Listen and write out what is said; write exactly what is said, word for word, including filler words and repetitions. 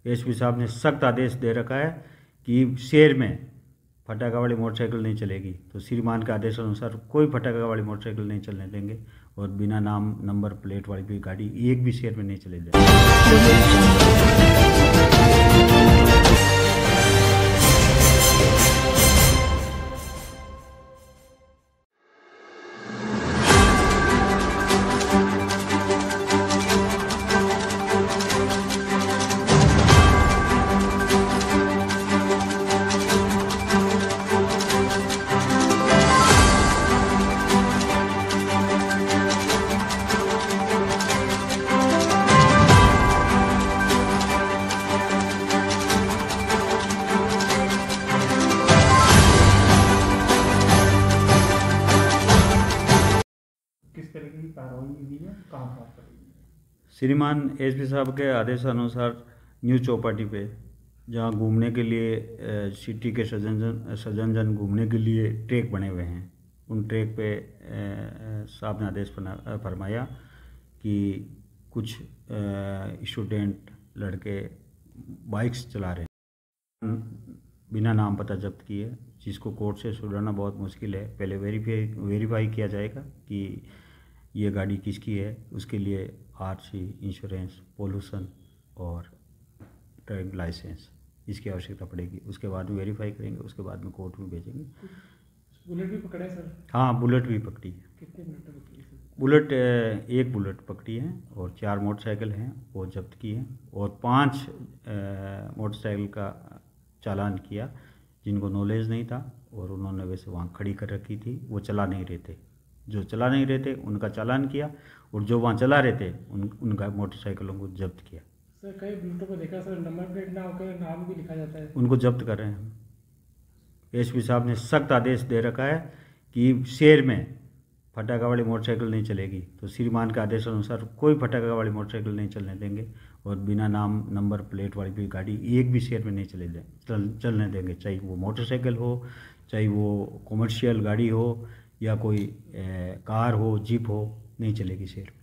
SP साहब ने सख्त आदेश दे रखा है कि शहर में फटाखा वाली मोटरसाइकिल नहीं चलेगी। तो श्रीमान के आदेश अनुसार कोई फटाखा वाली मोटरसाइकिल नहीं चलने देंगे और बिना नाम नंबर प्लेट वाली भी गाड़ी एक भी शहर में नहीं चले जाएगी। किस तरह की कार्रवाई हुई है, कहाँ कहाँ पर? श्रीमान एसपी साहब के आदेशानुसार न्यू चौपाटी पे जहाँ घूमने के लिए सिटी के सज्जन सज्जन जन घूमने के लिए ट्रैक बने हुए हैं, उन ट्रैक पे साहब ने आदेश फरमाया कि कुछ स्टूडेंट लड़के बाइक्स चला रहे हैं बिना नाम पता जब्त किए, जिसको कोर्ट से छुड़ाना बहुत मुश्किल है। पहले वेरीफाई वेरीफाई किया जाएगा कि ये गाड़ी किसकी है, उसके लिए आरसी, इंश्योरेंस, पोल्यूशन और ड्राइविंग लाइसेंस इसकी आवश्यकता पड़ेगी। उसके बाद में वेरीफाई करेंगे, उसके बाद में कोर्ट में भेजेंगे। बुलेट भी पकड़ा है सर? हाँ, बुलेट भी पकड़ी है। कितने बुलेट पकड़ी है? बुलेट एक बुलेट पकड़ी है और चार मोटरसाइकिल हैं वो जब्त की हैं और पांच मोटरसाइकिल का चालान किया जिनको नॉलेज नहीं था और उन्होंने वैसे वहाँ खड़ी कर रखी थी, वो चला नहीं रहे थे। जो चला नहीं रहे थे उनका चालान किया और जो वहाँ चला रहे थे उन उनका मोटरसाइकिलों को जब्त किया। सर कई बुलेटों को देखा सर, नंबर प्लेट ना होकर नाम भी लिखा जाता है, उनको जब्त कर रहे हैं। एसपी साहब ने सख्त आदेश दे रखा है कि शहर में फटाखा वाली मोटरसाइकिल नहीं चलेगी। तो श्रीमान के आदेश अनुसार कोई फटाखा वाली मोटरसाइकिल नहीं चलने देंगे और बिना नाम नंबर प्लेट वाली भी गाड़ी एक भी शहर में नहीं चले जाए चल चलने देंगे, चाहे वो मोटरसाइकिल हो, चाहे वो कॉमर्शियल गाड़ी हो या कोई ए, कार हो, जीप हो, नहीं चलेगी शहर में।